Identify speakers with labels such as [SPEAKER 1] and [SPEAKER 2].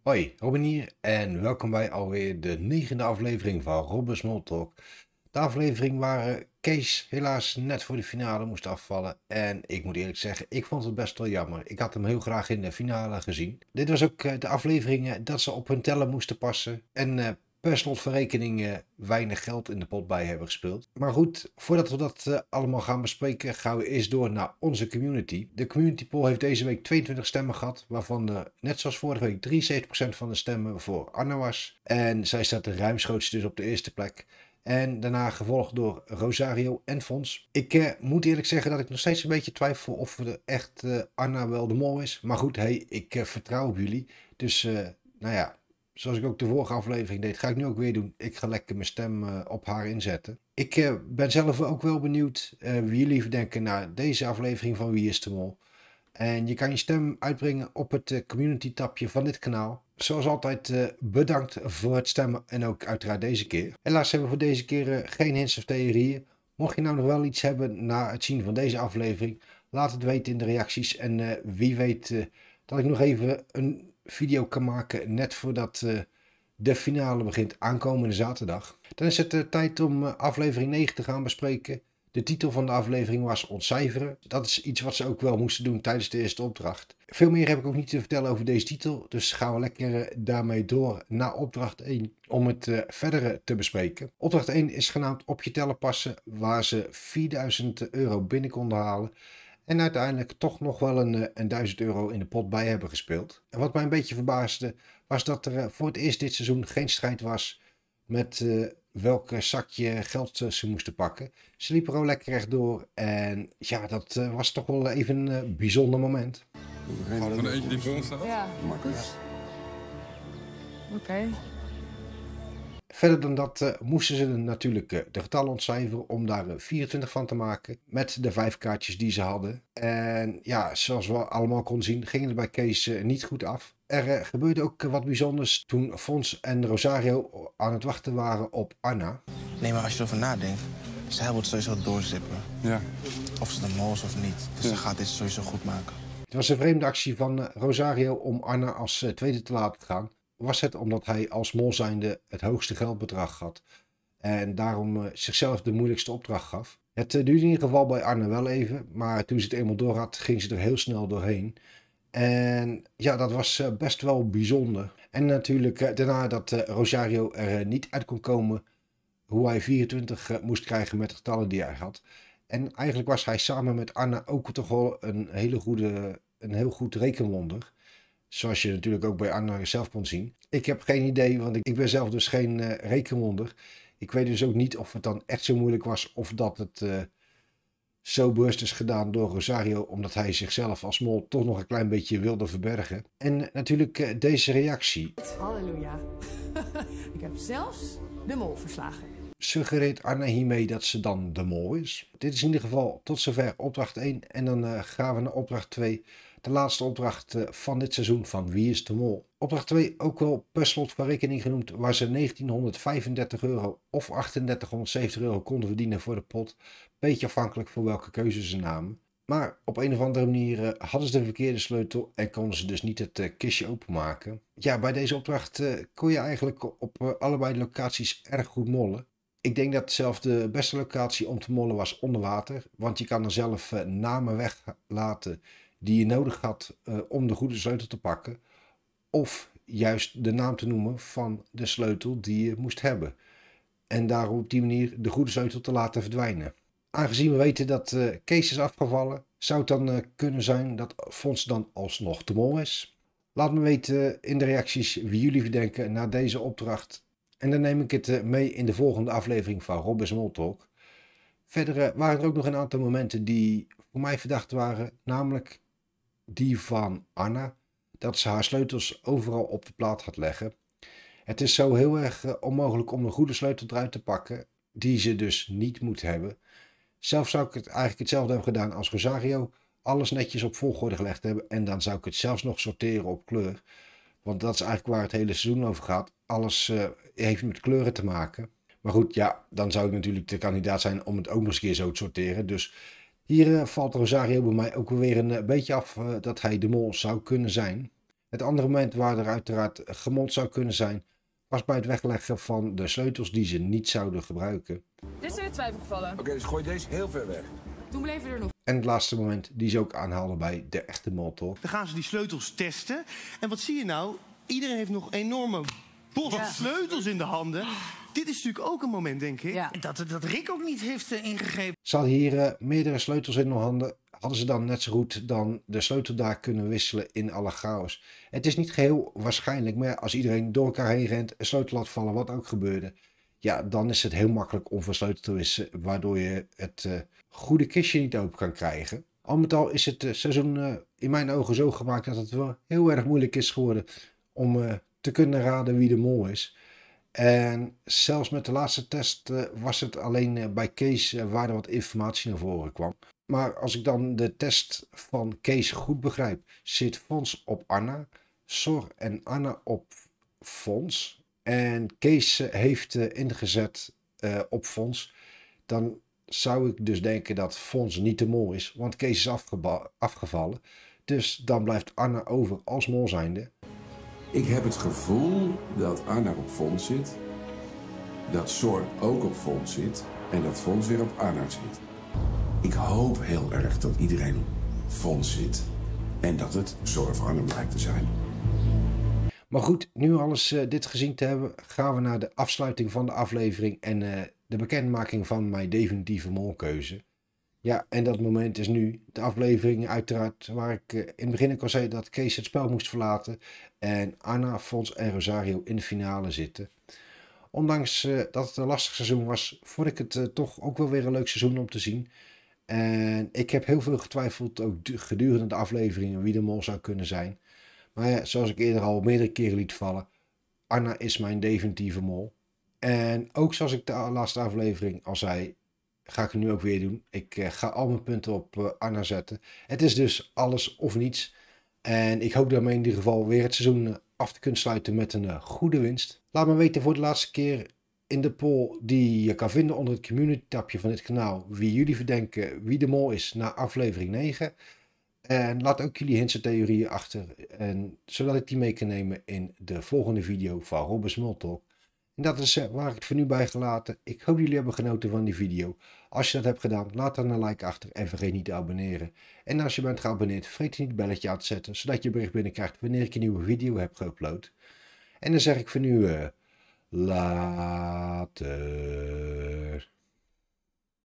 [SPEAKER 1] Hoi, Robin hier en welkom bij alweer de negende aflevering van Robin Small Talk. De aflevering waar Kees helaas net voor de finale moest afvallen en ik moet eerlijk zeggen, ik vond het best wel jammer. Ik had hem heel graag in de finale gezien. Dit was ook de aflevering dat ze op hun tellen moesten passen en per slot van rekening weinig geld in de pot bij hebben gespeeld. Maar goed, voordat we dat allemaal gaan bespreken, gaan we eerst door naar onze community. De community poll heeft deze week 22 stemmen gehad, waarvan net zoals vorige week 73% van de stemmen voor Anna was. En zij staat ruimschoots dus op de eerste plek. En daarna gevolgd door Rosario en Fons. Ik moet eerlijk zeggen dat ik nog steeds een beetje twijfel of echt Anna wel de mol is. Maar goed, hey, ik vertrouw op jullie. Dus nou ja, zoals ik ook de vorige aflevering deed, ga ik nu ook weer doen. Ik ga lekker mijn stem op haar inzetten. Ik ben zelf ook wel benieuwd wie jullie denken naar deze aflevering van Wie is de Mol. En je kan je stem uitbrengen op het community tabje van dit kanaal. Zoals altijd bedankt voor het stemmen en ook uiteraard deze keer. Helaas hebben we voor deze keer geen hints of theorieën. Mocht je nou nog wel iets hebben na het zien van deze aflevering, laat het weten in de reacties. En wie weet dat ik nog even een video kan maken net voordat de finale begint aankomende zaterdag. Dan is het tijd om aflevering 9 te gaan bespreken. De titel van de aflevering was Ontcijferen. Dat is iets wat ze ook wel moesten doen tijdens de eerste opdracht. Veel meer heb ik ook niet te vertellen over deze titel. Dus gaan we lekker daarmee door naar opdracht 1 om het verdere te bespreken. Opdracht 1 is genaamd Op je tellen passen, waar ze 4000 euro binnen konden halen. En uiteindelijk toch nog wel een 1000 euro in de pot bij hebben gespeeld. En wat mij een beetje verbaasde was dat er voor het eerst dit seizoen geen strijd was met welk zakje geld ze moesten pakken. Ze liepen gewoon lekker rechtdoor en ja, dat was toch wel even een bijzonder moment.
[SPEAKER 2] Van eentje die voor ons staat?
[SPEAKER 3] Ja,
[SPEAKER 2] Makkelijk.
[SPEAKER 3] oké.
[SPEAKER 1] Verder dan dat moesten ze natuurlijk de getallen ontcijferen om daar 24 van te maken met de 5 kaartjes die ze hadden. En ja, zoals we allemaal konden zien, ging het bij Kees niet goed af. Er gebeurde ook wat bijzonders toen Fons en Rosario aan het wachten waren op Anna.
[SPEAKER 4] Nee, maar als je erover nadenkt, zij wordt sowieso doorzippen.
[SPEAKER 2] Ja.
[SPEAKER 4] Of ze de mol is of niet. Dus ze gaat dit sowieso goed maken.
[SPEAKER 1] Het was een vreemde actie van Rosario om Anna als tweede te laten gaan. Was het omdat hij als mol zijnde het hoogste geldbedrag had. En daarom zichzelf de moeilijkste opdracht gaf. Het duurde in ieder geval bij Anna wel even. Maar toen ze het eenmaal door had, ging ze er heel snel doorheen. En ja, dat was best wel bijzonder. En natuurlijk daarna dat Rosario er niet uit kon komen hoe hij 24 moest krijgen met de getallen die hij had. En eigenlijk was hij samen met Anna ook toch wel een heel goed rekenwonder. Zoals je natuurlijk ook bij Anna zelf kon zien. Ik heb geen idee, want ik ben zelf dus geen rekenwonder. Ik weet dus ook niet of het dan echt zo moeilijk was of dat het zo bewust is gedaan door Rosario, omdat hij zichzelf als mol toch nog een klein beetje wilde verbergen. En natuurlijk deze reactie.
[SPEAKER 3] Halleluja. Ik heb zelfs de mol verslagen.
[SPEAKER 1] Suggereert Anna hiermee dat ze dan de mol is? Dit is in ieder geval tot zover opdracht 1 en dan gaan we naar opdracht 2. De laatste opdracht van dit seizoen van Wie is de Mol. Opdracht 2 ook wel per slot van rekening genoemd, waar ze 1935 euro of 3870 euro konden verdienen voor de pot. Beetje afhankelijk van welke keuze ze namen. Maar op een of andere manier hadden ze de verkeerde sleutel en konden ze dus niet het kistje openmaken. Ja, bij deze opdracht kon je eigenlijk op allebei de locaties erg goed mollen. Ik denk dat zelfs de beste locatie om te mollen was onder water, want je kan er zelf namen weglaten die je nodig had om de goede sleutel te pakken. Of juist de naam te noemen van de sleutel die je moest hebben. En daarom op die manier de goede sleutel te laten verdwijnen. Aangezien we weten dat Kees is afgevallen, zou het dan kunnen zijn dat Fons dan alsnog de mol is. Laat me weten in de reacties wie jullie verdenken naar deze opdracht. En dan neem ik het mee in de volgende aflevering van Robin Small Talk. Verder waren er ook nog een aantal momenten die voor mij verdacht waren. Namelijk die van Anna. Dat ze haar sleutels overal op de plaat had leggen. Het is zo heel erg onmogelijk om een goede sleutel eruit te pakken. Die ze dus niet moet hebben. Zelf zou ik het eigenlijk hetzelfde hebben gedaan als Rosario. Alles netjes op volgorde gelegd hebben. En dan zou ik het zelfs nog sorteren op kleur. Want dat is eigenlijk waar het hele seizoen over gaat. Alles heeft met kleuren te maken. Maar goed, ja, dan zou ik natuurlijk de kandidaat zijn om het ook nog eens een keer zo te sorteren. Dus hier valt Rosario bij mij ook weer een beetje af dat hij de mol zou kunnen zijn. Het andere moment waar er uiteraard gemold zou kunnen zijn, was bij het wegleggen van de sleutels die ze niet zouden gebruiken.
[SPEAKER 3] Dit zijn de twijfelgevallen.
[SPEAKER 2] Oké, dus gooi deze heel ver weg.
[SPEAKER 3] Toen bleven er nog.
[SPEAKER 1] En het laatste moment die ze ook aanhaalden bij de echte moltalk.
[SPEAKER 5] Dan gaan ze die sleutels testen. En wat zie je nou? Iedereen heeft nog enorme bos sleutels in de handen. Dit is natuurlijk ook een moment, denk ik,
[SPEAKER 3] Ja.
[SPEAKER 5] dat Rick ook niet heeft ingegrepen.
[SPEAKER 1] Ze hadden hier meerdere sleutels in hun handen. Hadden ze dan net zo goed dan de sleutel daar kunnen wisselen in alle chaos. Het is niet geheel waarschijnlijk, maar als iedereen door elkaar heen rent, een sleutel laat vallen, wat ook gebeurde. Ja, dan is het heel makkelijk om van sleutel te wisselen, waardoor je het goede kistje niet open kan krijgen. Al met al is het seizoen in mijn ogen zo gemaakt dat het wel heel erg moeilijk is geworden om te kunnen raden wie de mol is. En zelfs met de laatste test was het alleen bij Kees waar er wat informatie naar voren kwam. Maar als ik dan de test van Kees goed begrijp, zit Fons op Anna, Sor en Anna op Fons. En Kees heeft ingezet op Fons. Dan zou ik dus denken dat Fons niet de mol is, want Kees is afgevallen. Dus dan blijft Anna over als mol zijnde.
[SPEAKER 6] Ik heb het gevoel dat Anna op Fons zit, dat Sor ook op Fons zit en dat Fons weer op Anna zit. Ik hoop heel erg dat iedereen op Fons zit en dat het Sor of Anna blijkt te zijn.
[SPEAKER 1] Maar goed, nu alles dit gezien te hebben, gaan we naar de afsluiting van de aflevering en de bekendmaking van mijn definitieve molkeuze. Ja, en dat moment is nu de aflevering uiteraard waar ik in het begin ook al zei dat Kees het spel moest verlaten en Anna, Fons en Rosario in de finale zitten. Ondanks dat het een lastig seizoen was, vond ik het toch ook wel weer een leuk seizoen om te zien. En ik heb heel veel getwijfeld, ook gedurende de afleveringen, wie de mol zou kunnen zijn. Maar ja, zoals ik eerder al meerdere keren liet vallen, Anna is mijn definitieve mol. En ook zoals ik de laatste aflevering al zei, ga ik het nu ook weer doen. Ik ga al mijn punten op Anna zetten. Het is dus alles of niets. En ik hoop daarmee in ieder geval weer het seizoen af te kunnen sluiten met een goede winst. Laat me weten voor de laatste keer in de poll die je kan vinden onder het community tabje van dit kanaal wie jullie verdenken wie de mol is na aflevering 9. En laat ook jullie hints en theorieën achter, en, zodat ik die mee kan nemen in de volgende video van Robbe Smalltalk. En dat is waar ik het voor nu bij gelaten. Ik hoop jullie hebben genoten van die video. Als je dat hebt gedaan, laat dan een like achter en vergeet niet te abonneren. En als je bent geabonneerd, vergeet niet het belletje aan te zetten, zodat je bericht binnenkrijgt wanneer ik een nieuwe video heb geüpload. En dan zeg ik voor nu, later.